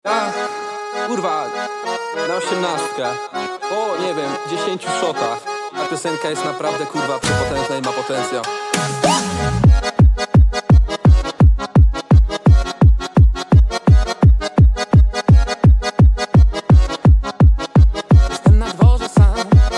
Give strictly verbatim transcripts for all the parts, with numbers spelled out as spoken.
A, kurwa, na osiemnastkę. O, nie wiem, dziesięciu shotach. Ta piosenka jest naprawdę, kurwa, przepotężna i ma potencjał. Jestem na dworze sam.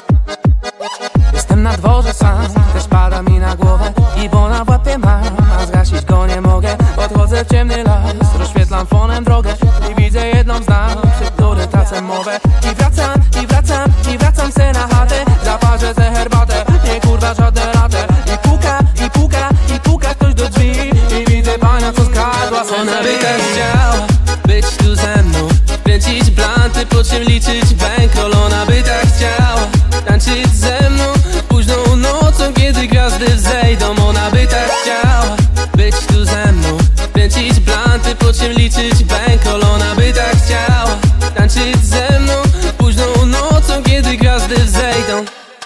Jestem na dworze sam. Też pada mi na głowę i bona w łapie mam, a zgasić go nie mogę. Podchodzę w ciemny las, rozświetlam fonem drogę i widzę jedną z nas, przy której tracę mowę. I wracam, i wracam, i wracam se na chatę. Zaparzę se herbatę, nie kurwa żadne latę. I puka, i puka, i puka ktoś do drzwi i widzę pana, co skradła se. Ona by tak chciała być tu ze mną, kręcić blanty, po czym liczyć bankroll. Ona by tak chciała tańczyć ze mną późną nocą, kiedy gwiazdy wzejdą. Ona by tak chciała być tu ze mną, kręcić blanty, po czym liczyć bankroll. Ona by tak chciała tańczyć ze mną późną nocą, kiedy gwiazdy wzejdą.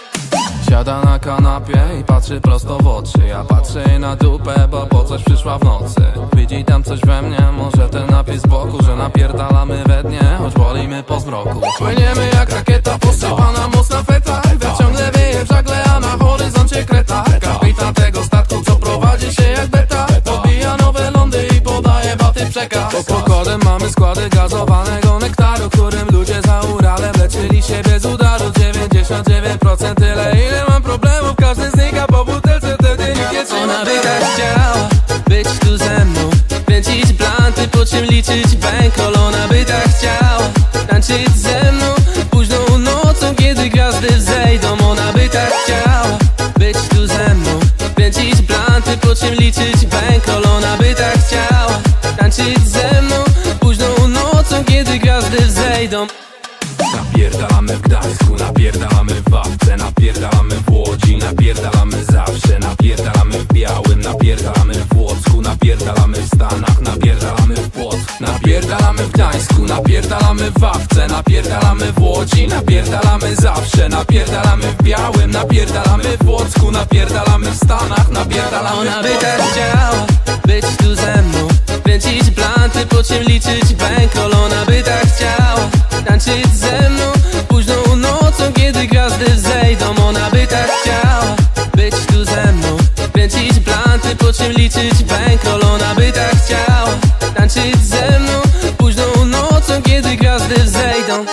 Siada na kanapie i patrzy prosto w oczy. Ja patrzę jej na dupę, bo po coś przyszła w nocy. Widzi tam coś we mnie, może ten napis z boku, że napierdalamy we dnie, choć bolimy po zmroku. Płyniemy jak rakieta, posypana mocna feta. Wiatr ciągle wieje w żagle, a na horyzoncie kreta. Kapitan tego statku, co prowadzi się jak beta, podbija nowe lądy i podaje baty przekaz. Pod pokładem mamy składy gazowanego nektaru, którym ludzie za Uralem leczyli się bez udaru. Dziewięćdziesiąt dziewięć procent tyle, ile mam problemów, każdy znika po butelce, wtedy nikt nie trzyma. Ona by tak chciała być tu ze mną, kręcić blanty, po czym liczyć bankroll. Ona by tak chciała tańczyć ze mną późną nocą, kiedy gwiazdy wzejdą. Ona by tak chciała być tu ze mną, kręcić blanty, po czym liczyć bankroll. Ona by tak chciała tańczyć ze mną późną nocą, kiedy gwiazdy wzejdą. Napierdalamy w Gdańsku, napierdalamy w Wawce, napierdalamy w Łodzi, napierdalamy zawsze, napierdalamy w Białym, napierdalamy w Płocku, napierdalamy w Stanach, napierdalamy w Płocku, napierdalamy w Gdańsku, napierdalamy w Wawce, napierdalamy w Łodzi, napierdalamy zawsze, napierdalamy w Białym, napierdalamy w Płocku, napierdalamy w Stanach, napierdalamy. Ona by tak chciała być tu ze mną, kręcić blanty, po czym liczyć bankroll. Ona by tak chciała tańczyć ze mną późną nocą, kiedy gwiazdy wzejdą. Ona by tak chciała być tu ze mną, kręcić blanty, po czym liczyć bankroll. Ona by tak chciała tańczyć ze mną późną nocą, kiedy gwiazdy wzejdą.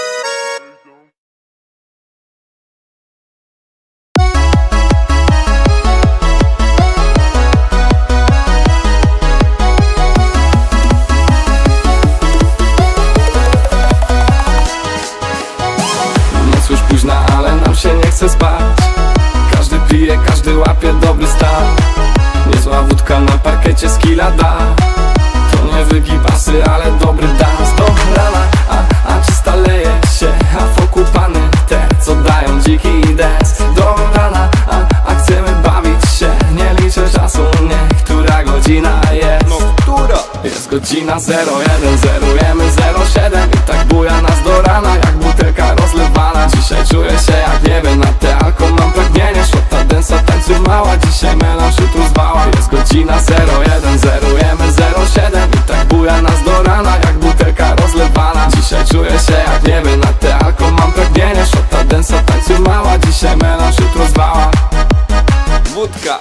Ale nam się nie chce spać. Każdy pije, każdy łapie dobry stan. Niezła wódka na parkiecie z killa da. To nie wygibasy, ale dobry dans. Do rana, a, a czysta leje się, a wokół pany te, co dają dziki dance. Do rana, a, a chcemy bawić się, nie liczę czasu, nie, która godzina jest. No która? Jest godzina zero jeden, zerujemy zero siedem i tak buja nas do rana, jak butelka rozlewana. Dzisiaj czuję się jak nie wiem, na te alkohol mam pragnienie. Szota densa, tańczy mała, dzisiaj melanż, jutro zwała. Jest godzina zero jeden, zerujemy zero siedem i tak buja nas do rana, jak butelka rozlewana. Dzisiaj czuję się jak nie wiem, na te alkohol mam pragnienie. Szota densa, tańczy mała, dzisiaj melanż, jutro zwała. Wódka.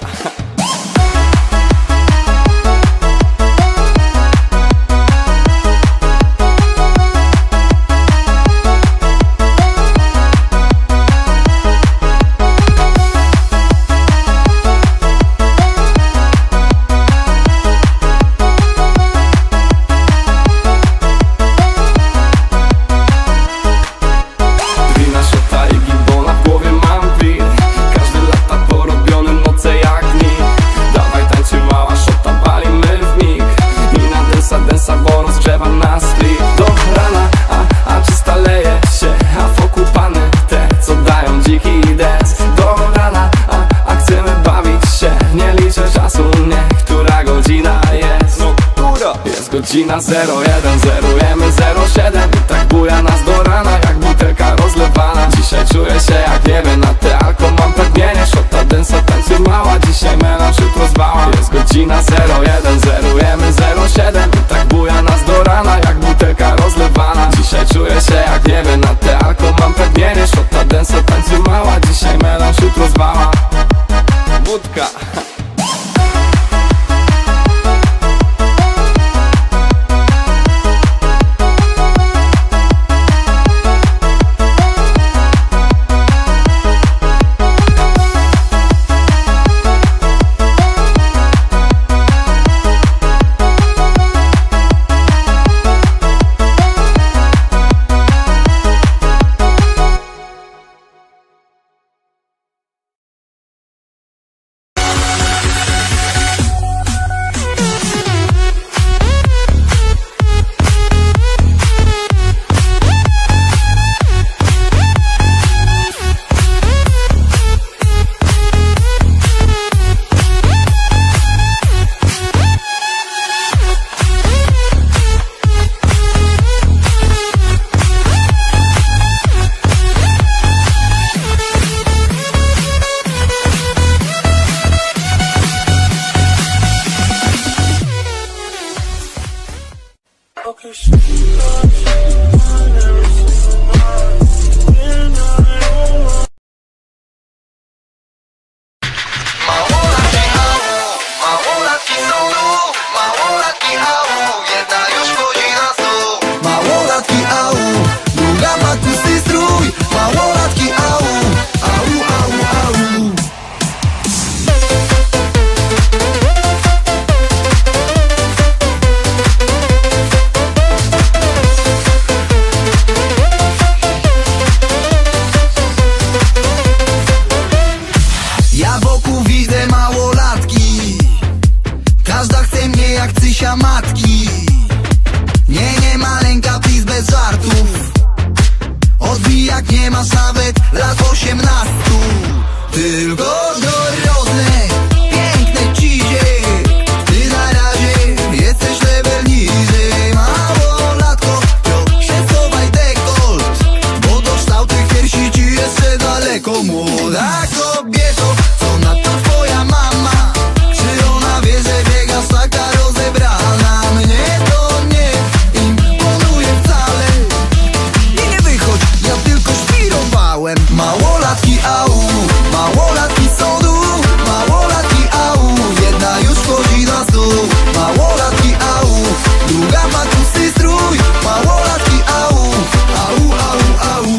Godzina zero jeden, zerujemy zero siedem i tak buja nas do rana, jak butelka rozlewana. Dzisiaj czuję się jak nie wiem, na te alkohol mam pragnienie. Szota densa, tańczy mała, dzisiaj melanż, jutro zwała. Jest godzina zero jeden, zerujemy zero siedem i tak buja nas do rana, jak butelka rozlewana. Dzisiaj czuję się jak nie wiem, na te alko mam pragnienie. Szota densa tańczy mała, dzisiaj melanż, jutro zwala wódka. Matki. Nie, nie maleńka, please, bez żartów. Odbijak nie masz nawet lat osiemnastu. Tylko dorosłe, piękne cizie. Ty na razie jesteś level niżej. Małolatko, proszę schowaj dekolt, bo do kształtych piersi ci jeszcze daleko. Młoda kobieto, co na to twoja mama? Czy ona wie, że biegasz taka rozebrana? Mnie to nie imponuje wcale. I nie wychodź, ja tylko świrowałem. Małolatki au, małolatki są tu. Małolatki au, jedna już wchodzi na stół. Małolatki au, druga ma tłusty strój. Małolatki au, au, au, au.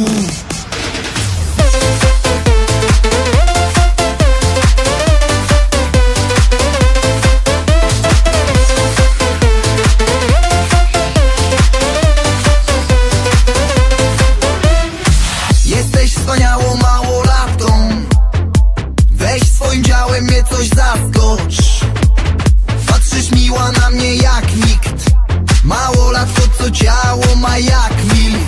Jesteś wspaniałą małolatką. Weź swoim działem mnie coś zaskocz. Patrzysz miła na mnie jak nikt. Małolatko, co ciało ma jak milf.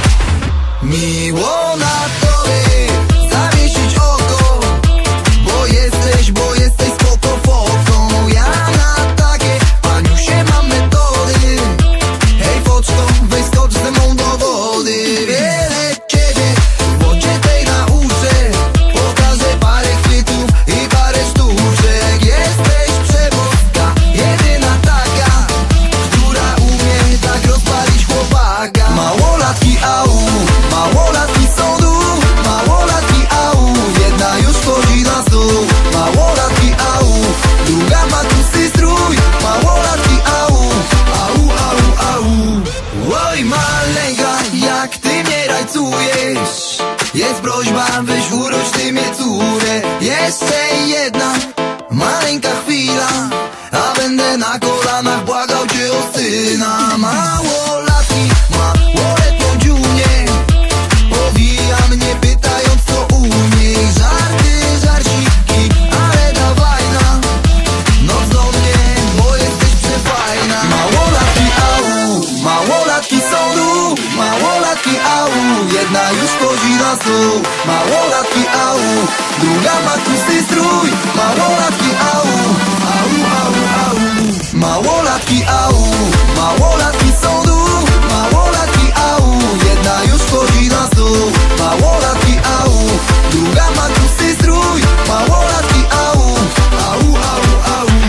Miło na tobie zawiesić oko, bo jesteś, bo jesteś spoko foką. Ja na takie paniusie mam metody. Hej foczko, weź skocz ze mną do wody. Wiele ciebie w wodzie tej nauczę. Pokażę parę chwytów i parę sztuczek. Jesteś przeboska, jedyna taka, która umie tak rozpalić chłopaka. Małolatki au, małolatki są tu. Małolatki au, jedna już wchodzi na stół. Małolatki au, druga ma tłusty strój. Małolatki au, au, au, au. Oj maleńka, jak ty mnie rajcujesz. Jest prośba, weź urodź ty mnie córę. Jeszcze jedna maleńka chwila, a będę na kolanach błagał cię o syna. Małolatki, małoletnią dziunię, powija mnie pytając co u niej. Żarty, żarciki, ale dawaj na noc do mnie, bo jesteś przefajna. Małolatki au, małolatki są tu. Małolatki au, jedna już wchodzi na stół. Małolatki au, druga ma tłusty strój. Małolatki au, au, au, au. Małolatki au, małolatki są tu. Małolatki au, jedna już wchodzi na stół. Małolatki au, druga ma tłusty strój. Małolatki au, au, au, au.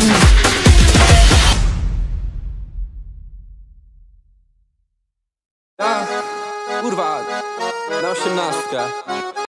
Kurwa, na osiemnastkę.